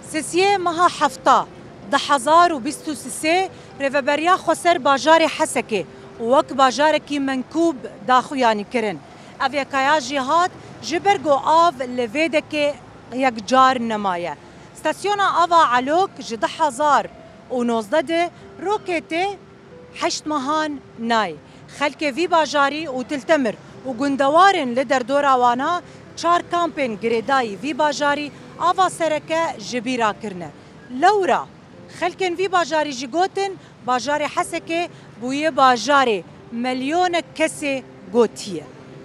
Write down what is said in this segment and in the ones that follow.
سسیه مها حفتا ده 1023 ریوبریا خسر باجار حسکه وک باجار کی منکوب داخو یعنی کرن اویا کایا جهاد جبرگو آو لویدک یک جار نمایه ستاسیون آوا علوک جده 1019 روکته 8 مهان نای خلک وی باجاری و تلتمر و گندوارن لدر دوراوانا 4 کامپین گریدای وی باجاری آوا سرکه جبیرا کرنه لورا خلکن وی باجاری جگوتن باجار حسکه بویه باجار ملیون کسی گوتیه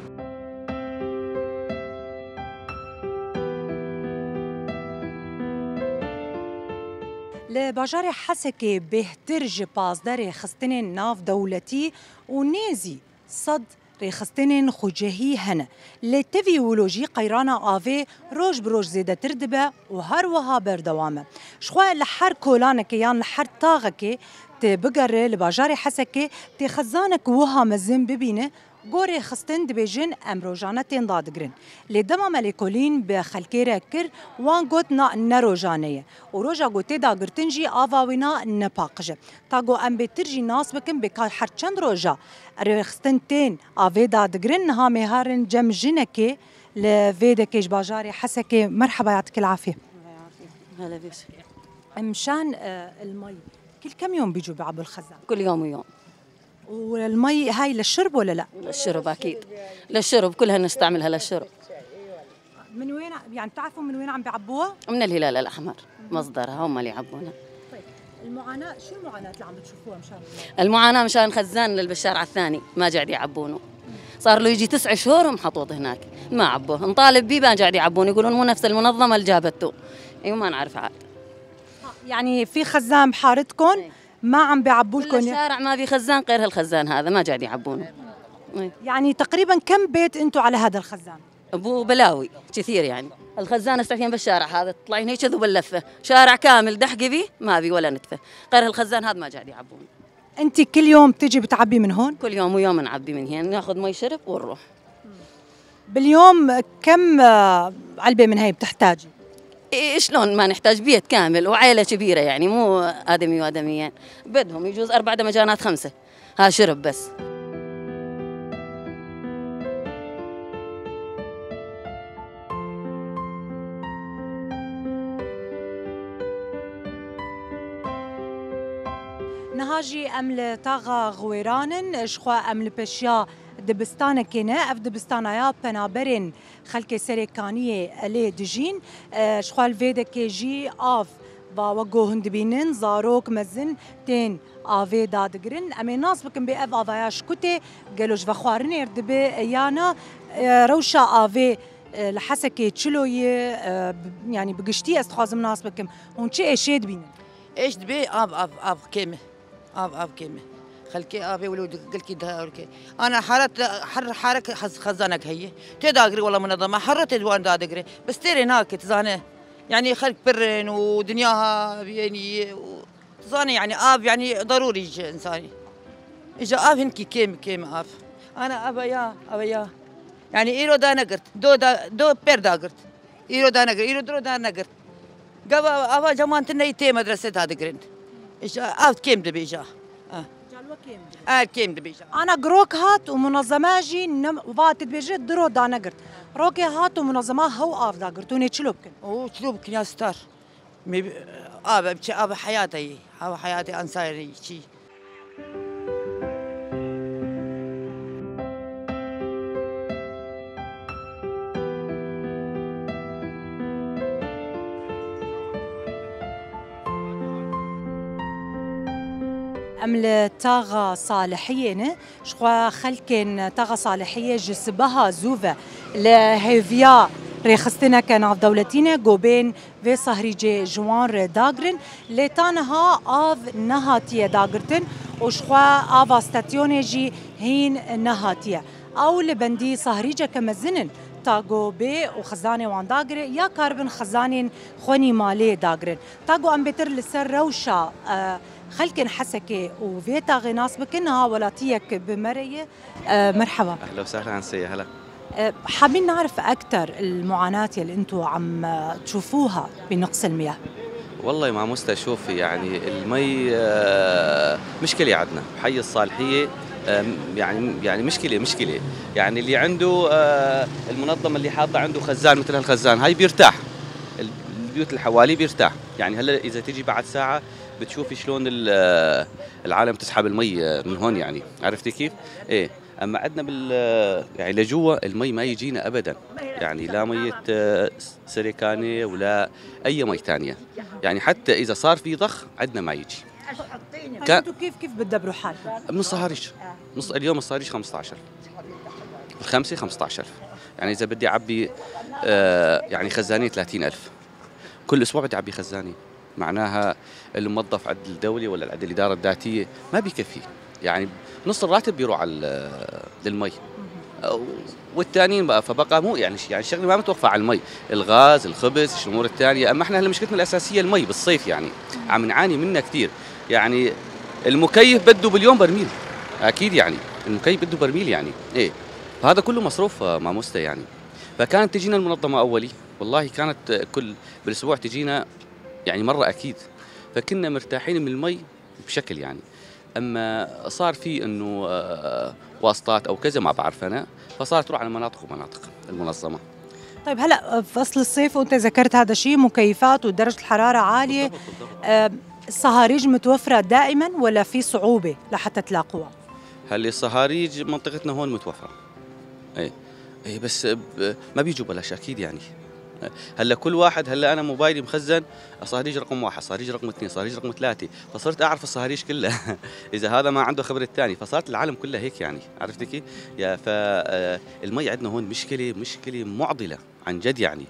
لباجار حسکه بهتر جپازدار خستن ناف دولتی و نیزی صد رخستن خوجهی هنه لتویولوژی قیرانا آوه روش بروش زیده تردبه و هر وها بردوامه شخواه لحر کولانک یان لحر طاغک تبقر لباجار حسکه تخزانک وها مزن ببینه گوری خستن دبیجن امروجانه تین دادگرن لدما ملیکولین به خلکیره کر وان گوت نروجانه و روژا گوته داگرتن جی آواوینا نپاقجه تا گو ام بیتر جی ناس بکن بکا هر چند روژا رخستن تین آوه دادگرن نها مهارن جم جنکه لویدکش باجاری حسکه مرحبا يعطيك العافية هلا بيك مشان المي كل كم يوم بيجوا بيعبوا الخزان؟ كل يوم ويوم. والمي هاي للشرب ولا لا؟ للشرب أكيد للشرب كلها نستعملها للشرب. من وين يعني بتعرفوا من وين عم بيعبوها؟ من الهلال الأحمر مصدرها هم اللي يعبونها. طيب المعاناة شو المعاناة اللي عم بتشوفوها مشان المعاناة مشان خزان بالشارع الثاني ما قاعد يعبونه صار له يجي 9 شهور محطوط هناك ما عبوه نطالب بيه ما قاعد يعبون يقولون مو نفس المنظمة اللي جابته ايوه ما نعرف عاد يعني في خزان بحارتكم ما عم بيعبوا لكم الشارع ما في خزان غير هالخزان هذا ما قاعد يعبونه يعني تقريبا كم بيت انتم على هذا الخزان؟ ابو بلاوي كثير يعني الخزان استفين بالشارع هذا تطلعين هيك ذو باللفه شارع كامل دحقي فيه ما في ولا نتفه غير الخزان هذا ما قاعد يعبونه. انت كل يوم تجي بتعبي من هون؟ كل يوم ويوم نعبي من هنا ناخذ مي شرب ونروح. باليوم كم علبه من هي بتحتاجي؟ شلون ما نحتاج بيت كامل وعائله كبيره يعني مو ادمي وادميين بدهم يجوز 4 دمجانات 5 ها شرب بس. نهاجي أمل طاغا غويرانن شخوا أمل بشيا دبستان كنا اف دبستان يا بنابرن خلك سريكانيه الي دجين شخوا الفيدا كي جي اف با وجو هندبينن زاروك مزن تين افي دادغرن امي ناس بكم بي اف افاياش كوتي قالوش فخوارن يردبي يانا روشا افي لحسكي تشلوي يعني بقشتي استخازم ناس بكم هون شي اشيد بين ايش دبي اب كيمه اب كيمه خلكي ابي ولود قلكي ده انا حرك خزانك هي تداقري والله منظمه حرت دوان داقري بس تري هناك تزانه يعني خلق برن ودنياها يعني تزانه يعني اب يعني ضروري يجي انساني اجا اب هنكي كيم اب انا ابا يعني ايرو دا نقرت دو بير داقرت ايرو دا نقرت ايرو درو دا نقرت قبل ابا جمانتنا يتي مدرسه داقرين اجا اب كيم دبي اجا كيم دبيجا أنا جروك هات ومنظماجي وفات بيجي درو دانقرت روكي هات ومنظمة هو آف داقرتوني تشلوبكن تشلوبكن يا ستار أبا حياتي أنصاري شي أمل طاغة صالحية شخوا خلكن طاغة صالحية جسبها زوفة لهيفيا ريخستنا كان في دولتنا جوبين في صهريجي جوان داغرن لتانها آف نهاتية داغرتن وشخوا آفا ستاتيوني جي هين نهاتية أو لبندي صهريجة كمزنن تاغو بي وخزاني وان داغري يا كاربن خزانين خوني مالي داغرن تاغو أم بتر لسر روشا خلكن حسكي وفيتا غناس بكنها ولاتيك بمرية مرحبا اهلا وسهلا انسيه هلا حابين نعرف اكثر المعاناه اللي انتم عم تشوفوها بنقص المياه والله ما مستشوف يعني المي مشكلة عندنا بحي الصالحية. يعني مشكلة يعني اللي عنده المنظمة اللي حاطة عنده خزان مثل هالخزان هاي بيرتاح، البيوت اللي حواليه بيرتاح. يعني هلا إذا تيجي بعد ساعة بتشوفي شلون العالم تسحب المي من هون، يعني عرفتي كيف؟ إيه. اما عندنا يعني لجوا المي ما يجينا ابدا، يعني لا ميه سريكانه ولا اي مي ثانيه، يعني حتى اذا صار في ضخ عندنا ما يجي. انتم كيف بتدبروا حالكم؟ من الصهاريج، اليوم الصهاريج 15، الخمسه 15,000، يعني اذا بدي اعبي يعني خزانين 30,000 كل اسبوع بدي اعبي خزانين، معناها الموظف عند الدوله ولا عند الاداره الذاتيه ما بيكفي، يعني نص الراتب بيروح على للمي والثانيين بقى، فبقى مو يعني الشغله ما متوقفه على المي، الغاز، الخبز، الامور الثانيه. اما احنا هلا مشكلتنا الاساسيه المي بالصيف، يعني عم نعاني منها كثير. يعني المكيف بده باليوم برميل، اكيد يعني المكيف بده برميل، يعني ايه، فهذا كله مصروف ماموسته يعني. فكانت تجينا المنظمه اولي، والله كانت كل بالاسبوع تجينا يعني مره اكيد، فكنا مرتاحين من المي بشكل يعني. اما صار في انه واسطات او كذا ما بعرف انا، فصارت تروح على مناطق ومناطق المنظمه. طيب هلا فصل الصيف وانت ذكرت هذا الشيء، مكيفات ودرجه الحراره عاليه، الصهاريج متوفره دائما ولا في صعوبه لحتى تلاقوها؟ هل الصهاريج منطقتنا هون متوفره، ايه بس ما بيجوا بلاش اكيد يعني. هلا كل واحد، هلا انا موبايلي مخزن صهاريج رقم 1، صهاريج رقم 2، صهاريج رقم 3، فصرت اعرف الصهاريج كلها اذا هذا ما عنده خبر الثاني، فصارت العالم كلها هيك يعني، عرفتي كيف؟ فالمي عندنا هون مشكله معضله عن جد يعني.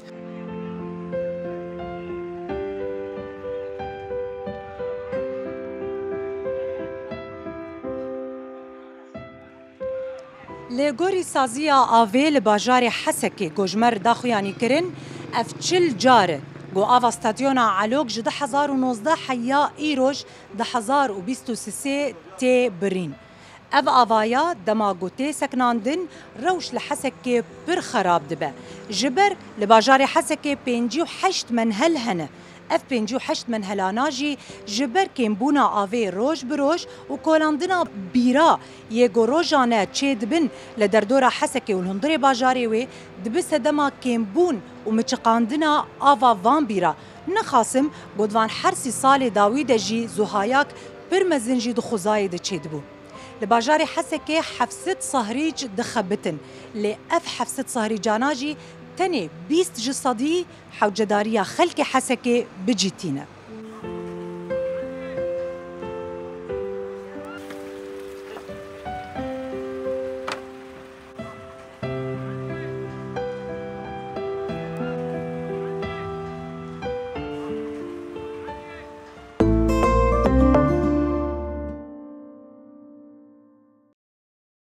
لگوری سازی آوی لباجار حسکی گوجمر داخویانی کرن افتشل جاره گو آوا ستادیونا علوک جده 2019 حیا ایروش 2023 تی برین. اف آوایا دما گوته سکناندن روش لحسکی پر خراب دبه. جبر لباجار حسکی 58 منهل هنه. اف 58 منهلاناجی جبر کمبونا آوی روش بروش و کولاندنا بیرا یگو روژانه چه دبن لدردورا حسکی والهندری باجاری وی دبس دما کمبون و مچقاندنا آوا وان بیرا نخاسم گودوان حرسی سال داوید جی زوهایاک برمزن جی دخوزای ده چه دبو. لباجاری حسکی 700 صهریج دخبتن لأف 700 صهریجاناجی تني 20 جسدي حوجداريا خلق حسكي بجيتينا.